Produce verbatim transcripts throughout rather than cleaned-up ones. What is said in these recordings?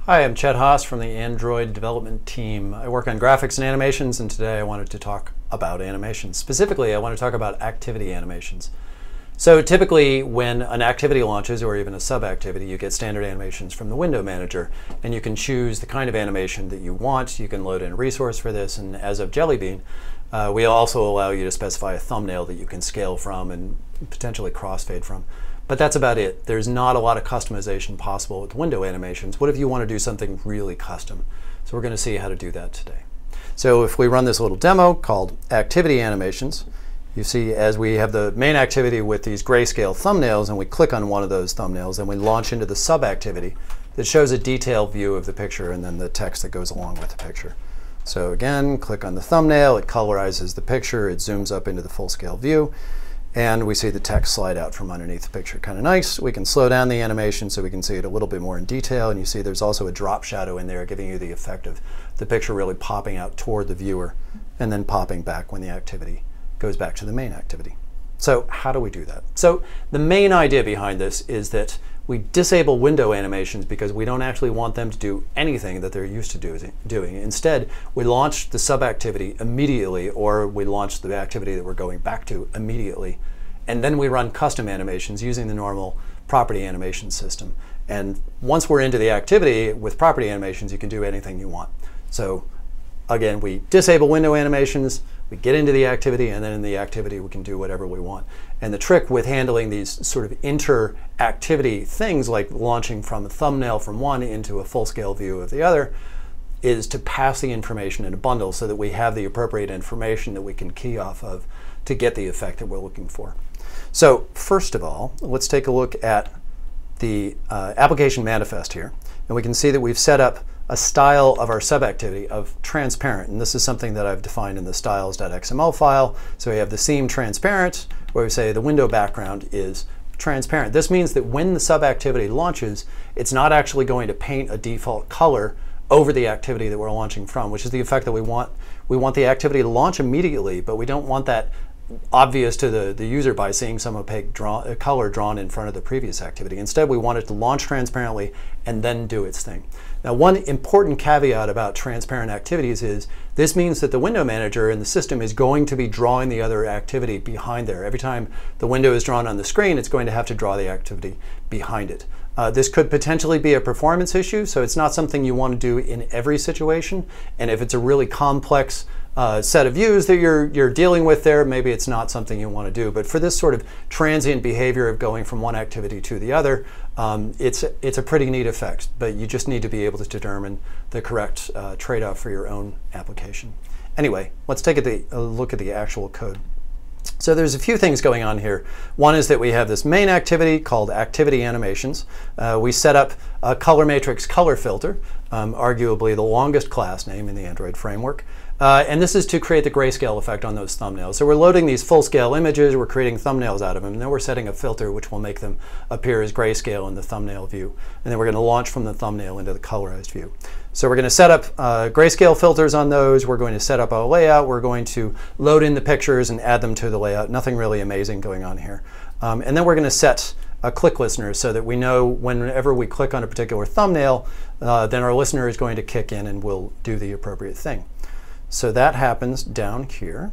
Hi, I'm Chet Haas from the Android development team. I work on graphics and animations, and today I wanted to talk about animations. Specifically, I want to talk about activity animations. So typically when an activity launches, or even a sub-activity, you get standard animations from the window manager, and you can choose the kind of animation that you want. You can load in a resource for this, and as of Jelly Bean, uh, we also allow you to specify a thumbnail that you can scale from and potentially crossfade from. But that's about it. There's not a lot of customization possible with window animations. What if you want to do something really custom? So we're going to see how to do that today. So if we run this little demo called Activity Animations, you see as we have the main activity with these grayscale thumbnails, and we click on one of those thumbnails, and we launch into the sub-activity that shows a detailed view of the picture and then the text that goes along with the picture. So again, click on the thumbnail, it colorizes the picture, it zooms up into the full-scale view, and we see the text slide out from underneath the picture. Kind of nice. We can slow down the animation so we can see it a little bit more in detail, and you see there's also a drop shadow in there giving you the effect of the picture really popping out toward the viewer and then popping back when the activity goes back to the main activity. So how do we do that? So the main idea behind this is that we disable window animations because we don't actually want them to do anything that they're used to do, doing. Instead, we launch the sub-activity immediately, or we launch the activity that we're going back to immediately, and then we run custom animations using the normal property animation system. And once we're into the activity with property animations, you can do anything you want. So again, we disable window animations, we get into the activity, and then in the activity we can do whatever we want. And the trick with handling these sort of inter-activity things, like launching from a thumbnail from one into a full-scale view of the other, is to pass the information in a bundle so that we have the appropriate information that we can key off of to get the effect that we're looking for. So first of all, let's take a look at the uh, application manifest here. And we can see that we've set up a style of our sub-activity of transparent, and this is something that I've defined in the styles dot X M L file. So we have the seam transparent, where we say the window background is transparent. This means that when the sub-activity launches, it's not actually going to paint a default color over the activity that we're launching from, which is the effect that we want. We want the activity to launch immediately, but we don't want that obvious to the, the user by seeing some opaque draw, uh, color drawn in front of the previous activity. Instead, we want it to launch transparently and then do its thing. Now, one important caveat about transparent activities is this means that the window manager in the system is going to be drawing the other activity behind there. Every time the window is drawn on the screen, it's going to have to draw the activity behind it. Uh, this could potentially be a performance issue, so it's not something you want to do in every situation. And if it's a really complex uh, set of views that you're, you're dealing with there, maybe it's not something you want to do. But for this sort of transient behavior of going from one activity to the other, um, it's, it's a pretty neat effect, but you just need to be able to determine the correct uh, trade-off for your own application. Anyway, let's take a, the, a look at the actual code. So there's a few things going on here. One is that we have this main activity called Activity Animations. Uh, we set up a color matrix color filter, um, arguably the longest class name in the Android framework. Uh, and this is to create the grayscale effect on those thumbnails. So we're loading these full-scale images, we're creating thumbnails out of them, and then we're setting a filter which will make them appear as grayscale in the thumbnail view. And then we're going to launch from the thumbnail into the colorized view. So we're going to set up uh, grayscale filters on those, we're going to set up a layout, we're going to load in the pictures and add them to the layout. Nothing really amazing going on here. Um, and then we're going to set a click listener so that we know whenever we click on a particular thumbnail, uh, then our listener is going to kick in and will do the appropriate thing. So that happens down here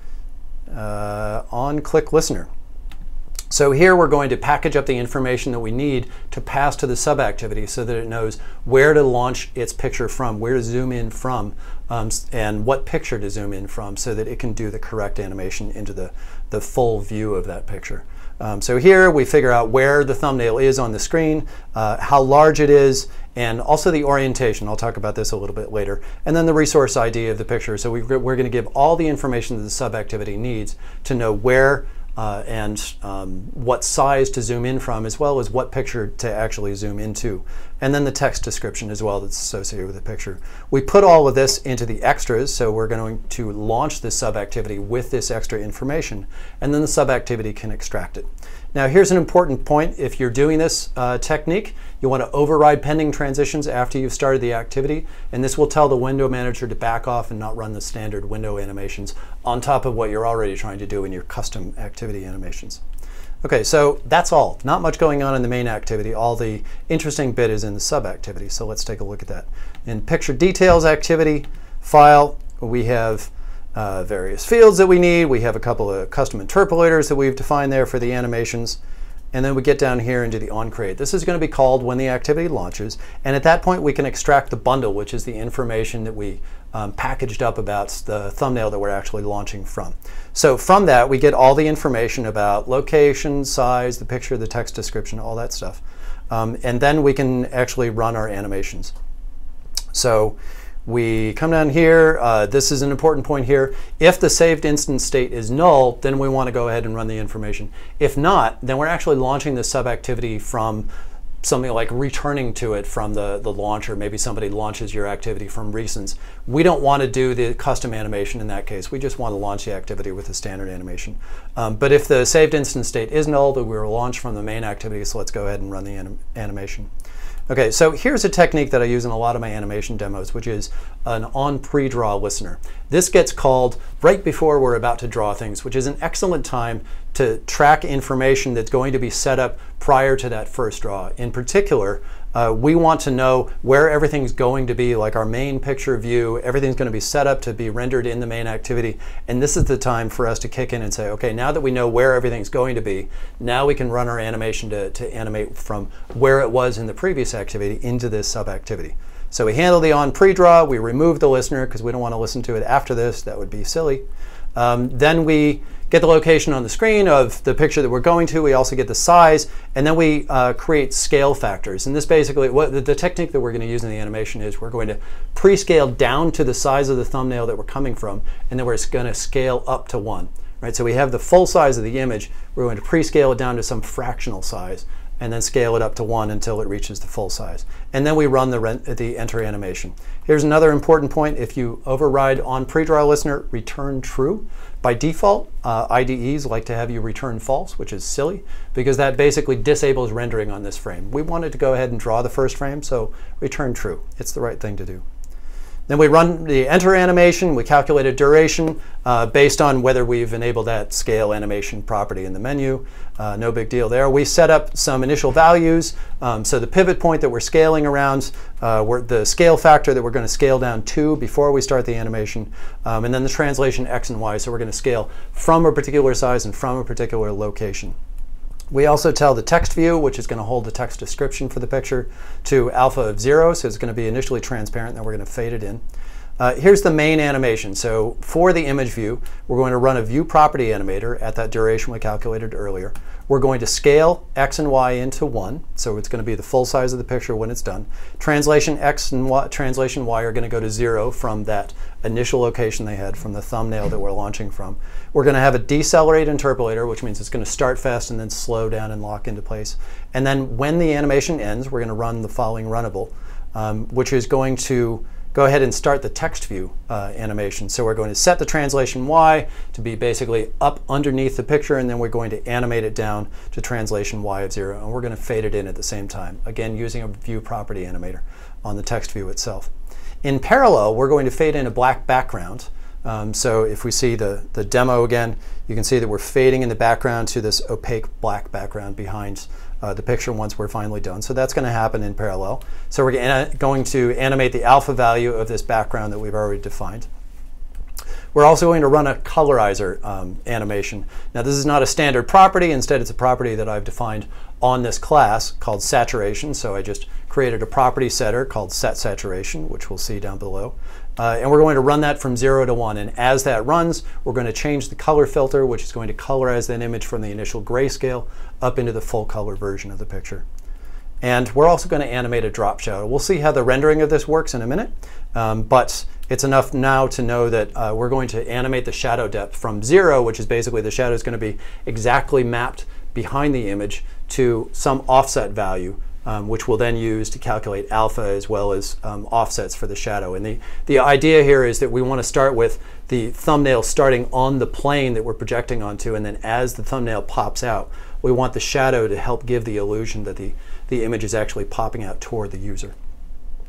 uh, on click listener. So here we're going to package up the information that we need to pass to the sub-activity so that it knows where to launch its picture from, where to zoom in from, um, and what picture to zoom in from so that it can do the correct animation into the, the full view of that picture. Um, so here we figure out where the thumbnail is on the screen, uh, how large it is, and also the orientation. I'll talk about this a little bit later. And then the resource I D of the picture. So we, we're going to give all the information that the sub-activity needs to know where uh, and um, what size to zoom in from, as well as what picture to actually zoom into. And then the text description as well that's associated with the picture. We put all of this into the extras, so we're going to launch this sub-activity with this extra information, and then the sub-activity can extract it. Now here's an important point. If you're doing this uh, technique, you want to override pending transitions after you've started the activity, and this will tell the window manager to back off and not run the standard window animations on top of what you're already trying to do in your custom activity animations. Okay, so that's all. Not much going on in the main activity. All the interesting bit is in the sub-activity. So let's take a look at that. In picture details activity file, we have uh, various fields that we need. We have a couple of custom interpolators that we've defined there for the animations. And then we get down here into the onCreate. This is going to be called when the activity launches. And at that point, we can extract the bundle, which is the information that we um, packaged up about the thumbnail that we're actually launching from. So from that, we get all the information about location, size, the picture, the text description, all that stuff. Um, and then we can actually run our animations. So we come down here. Uh, this is an important point here. If the saved instance state is null, then we want to go ahead and run the information. If not, then we're actually launching the sub-activity from something like returning to it from the, the launcher. Maybe somebody launches your activity from recents. We don't want to do the custom animation in that case. We just want to launch the activity with a standard animation. Um, but if the saved instance state is null, then we will launch from the main activity. So let's go ahead and run the anim animation. Okay, so here's a technique that I use in a lot of my animation demos, which is an on pre-draw listener. This gets called right before we're about to draw things, which is an excellent time to track information that's going to be set up prior to that first draw. In particular, uh, we want to know where everything's going to be, like our main picture view. Everything's going to be set up to be rendered in the main activity. And this is the time for us to kick in and say, okay, now that we know where everything's going to be, now we can run our animation to, to animate from where it was in the previous activity into this sub-activity. So we handle the on pre-draw, we remove the listener because we don't want to listen to it after this. That would be silly. Um, then we get the location on the screen of the picture that we're going to. We also get the size, and then we uh, create scale factors. And this basically, what the, the technique that we're going to use in the animation is we're going to pre-scale down to the size of the thumbnail that we're coming from, and then we're going to scale up to one. Right? So we have the full size of the image. We're going to pre-scale it down to some fractional size, and then scale it up to one until it reaches the full size. And then we run the, rent, the enter animation. Here's another important point. If you override on pre-draw listener, return true. By default, uh, I D Es like to have you return false, which is silly, because that basically disables rendering on this frame. We wanted to go ahead and draw the first frame, so return true. It's the right thing to do. Then we run the enter animation. We calculate a duration uh, based on whether we've enabled that scale animation property in the menu. Uh, no big deal there. We set up some initial values. Um, so the pivot point that we're scaling around, uh, we're, the scale factor that we're going to scale down to before we start the animation, um, and then the translation X and Y. So we're going to scale from a particular size and from a particular location. We also tell the text view, which is going to hold the text description for the picture, to alpha of zero, so it's going to be initially transparent, then we're going to fade it in. Uh, here's the main animation. So for the image view, we're going to run a view property animator at that duration we calculated earlier. We're going to scale X and Y into one, so it's going to be the full size of the picture when it's done. Translation X and Y, translation Y are going to go to zero from that initial location they had from the thumbnail that we're launching from. We're going to have a decelerate interpolator, which means it's going to start fast and then slow down and lock into place. And then when the animation ends, we're going to run the following runnable, um, which is going to go ahead and start the text view uh, animation. So we're going to set the translation Y to be basically up underneath the picture, and then we're going to animate it down to translation Y of zero, and we're going to fade it in at the same time, again using a view property animator on the text view itself. In parallel, we're going to fade in a black background. Um, so if we see the, the demo again, you can see that we're fading in the background to this opaque black background behind uh, the picture once we're finally done. So that's going to happen in parallel. So we're going to animate the alpha value of this background that we've already defined. We're also going to run a colorizer um, animation. Now this is not a standard property. Instead, it's a property that I've defined on this class called saturation. So I just created a property setter called set saturation, which we'll see down below. Uh, and we're going to run that from zero to one. And as that runs, we're going to change the color filter, which is going to colorize that image from the initial grayscale up into the full color version of the picture. And we're also going to animate a drop shadow. We'll see how the rendering of this works in a minute, um, but it's enough now to know that uh, we're going to animate the shadow depth from zero, which is basically the shadow is going to be exactly mapped behind the image, to some offset value, um, which we'll then use to calculate alpha as well as um, offsets for the shadow. And the, the idea here is that we want to start with the thumbnail starting on the plane that we're projecting onto, and then as the thumbnail pops out, we want the shadow to help give the illusion that the, the image is actually popping out toward the user.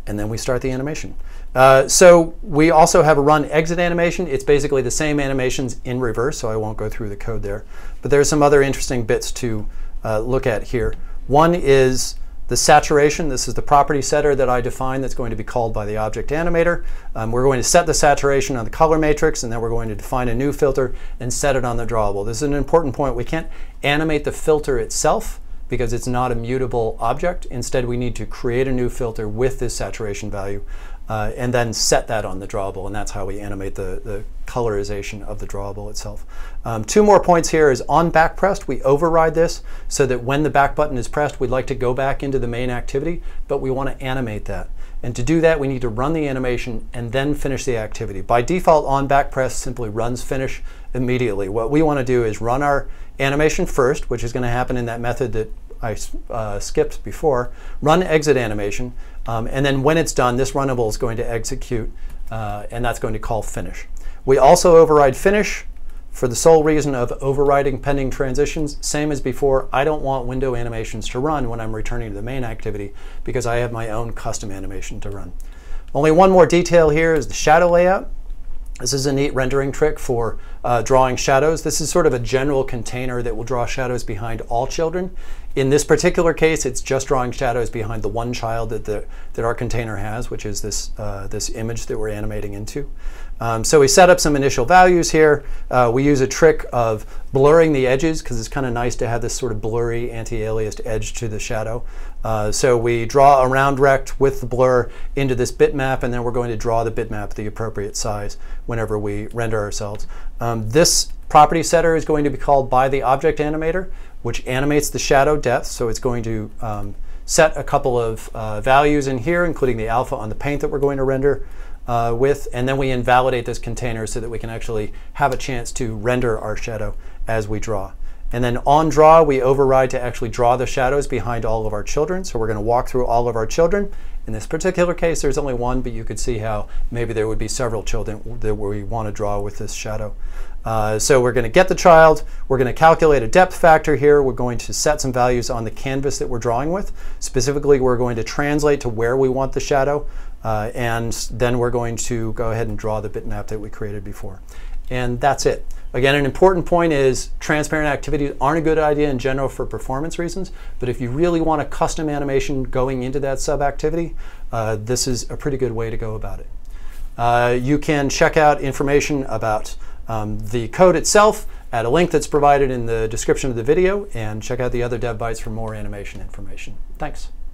and then we start the animation. Uh, so we also have a run exit animation. It's basically the same animations in reverse, so I won't go through the code there. But there's some other interesting bits to uh, look at here. One is the saturation. This is the property setter that I define that's going to be called by the object animator. Um, we're going to set the saturation on the color matrix, and then we're going to define a new filter and set it on the drawable. This is an important point. We can't animate the filter itself because it's not a mutable object. Instead, we need to create a new filter with this saturation value uh, and then set that on the drawable, and that's how we animate the, the colorization of the drawable itself. Um, two more points here is on back pressed, we override this so that when the back button is pressed, we'd like to go back into the main activity, but we want to animate that. And to do that, we need to run the animation and then finish the activity. By default, on back press simply runs finish immediately. What we want to do is run our animation first, which is going to happen in that method that I uh, skipped before, run exit animation, um, and then when it's done, this runnable is going to execute, uh, and that's going to call finish. We also override finish for the sole reason of overriding pending transitions. Same as before, I don't want window animations to run when I'm returning to the main activity because I have my own custom animation to run. Only one more detail here is the shadow layout. This is a neat rendering trick for uh, drawing shadows. This is sort of a general container that will draw shadows behind all children. In this particular case, it's just drawing shadows behind the one child that, the, that our container has, which is this, uh, this image that we're animating into. Um, so we set up some initial values here. Uh, we use a trick of blurring the edges because it's kind of nice to have this sort of blurry anti-aliased edge to the shadow. Uh, so we draw a round rect with the blur into this bitmap, and then we're going to draw the bitmap the appropriate size whenever we render ourselves. Um, this property setter is going to be called by the object animator, which animates the shadow depth. So it's going to um, set a couple of uh, values in here, including the alpha on the paint that we're going to render uh, with, and then we invalidate this container so that we can actually have a chance to render our shadow as we draw. And then on draw, we override to actually draw the shadows behind all of our children. So we're going to walk through all of our children. In this particular case, there's only one, but you could see how maybe there would be several children that we want to draw with this shadow. Uh, so we're going to get the child. We're going to calculate a depth factor here. We're going to set some values on the canvas that we're drawing with. Specifically, we're going to translate to where we want the shadow. Uh, and then we're going to go ahead and draw the bitmap that we created before. And that's it. Again, an important point is transparent activities aren't a good idea in general for performance reasons, but if you really want a custom animation going into that sub-activity, uh, this is a pretty good way to go about it. Uh, you can check out information about um, the code itself at a link that's provided in the description of the video, and check out the other DevBytes for more animation information. Thanks.